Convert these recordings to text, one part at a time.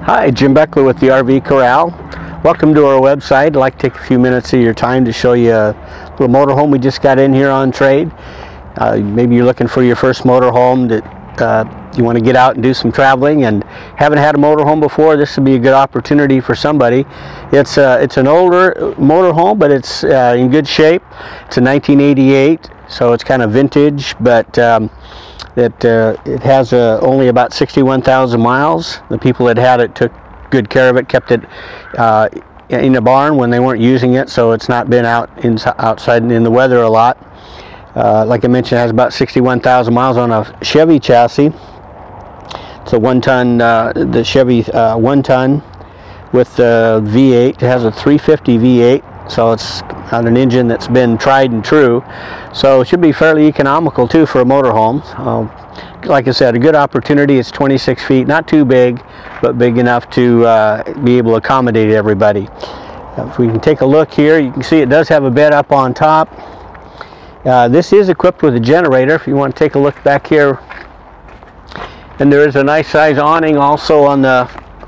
Hi, Jim Beckler with the RV Corral. Welcome to our website. I'd like to take a few minutes of your time to show you a little motorhome we just got in here on trade. Maybe you're looking for your first motorhome that you want to get out and do some traveling and haven't had a motorhome before. This would be a good opportunity for somebody. It's an older motorhome, but it's in good shape. It's a 1988, so it's kind of vintage, but it has only about 61,000 miles. The people that had it took good care of it, kept it in a barn when they weren't using it, so it's not been outside in the weather a lot. Like I mentioned, it has about 61,000 miles on a Chevy chassis. It's a one-ton, the Chevy one-ton with the V8. It has a 350 V8, so it's on an engine that's been tried and true. So it should be fairly economical too for a motorhome. Like I said, a good opportunity. It's 26 feet, not too big, but big enough to be able to accommodate everybody. If we can take a look here, you can see it does have a bed up on top. This is equipped with a generator. If you want to take a look back here, and there is a nice size awning also on the,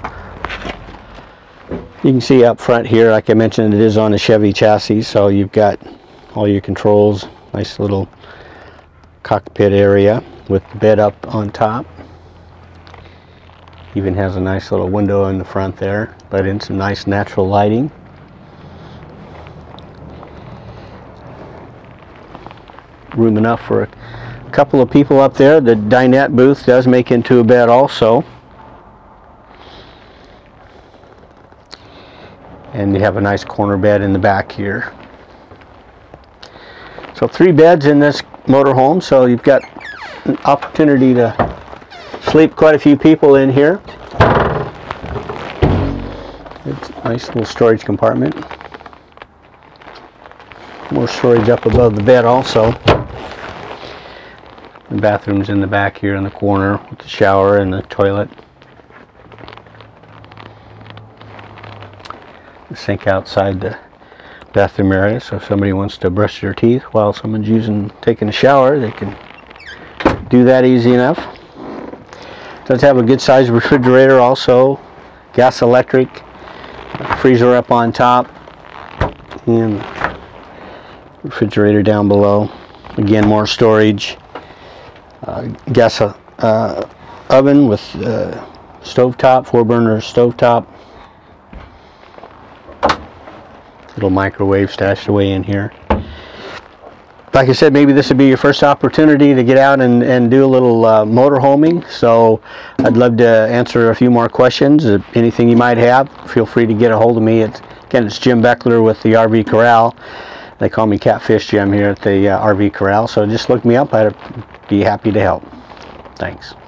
you can see up front here, like I mentioned, it is on a Chevy chassis, so you've got all your controls. Nice little cockpit area with the bed up on top. Even has a nice little window in the front there, let in some nice natural lighting. Room enough for a couple of people up there. The dinette booth does make into a bed also. And you have a nice corner bed in the back here. So 3 beds in this motorhome, so you've got an opportunity to sleep quite a few people in here. It's a nice little storage compartment. More storage up above the bed also. The bathroom's in the back here in the corner with the shower and the toilet. The sink outside the bathroom area, so if somebody wants to brush their teeth while someone's taking a shower, they can do that easy enough. It does have a good sized refrigerator also, gas electric, freezer up on top, and refrigerator down below. Again, more storage. Gas oven with stovetop, 4-burner stovetop. Little microwave stashed away in here. Like I said, maybe this would be your first opportunity to get out and do a little motorhoming. So I'd love to answer a few more questions. Anything you might have, feel free to get a hold of me. Again, it's Jim Beckler with the RV Corral. They call me Catfish Jim here at the RV Corral. So just look me up. I'd be happy to help. Thanks.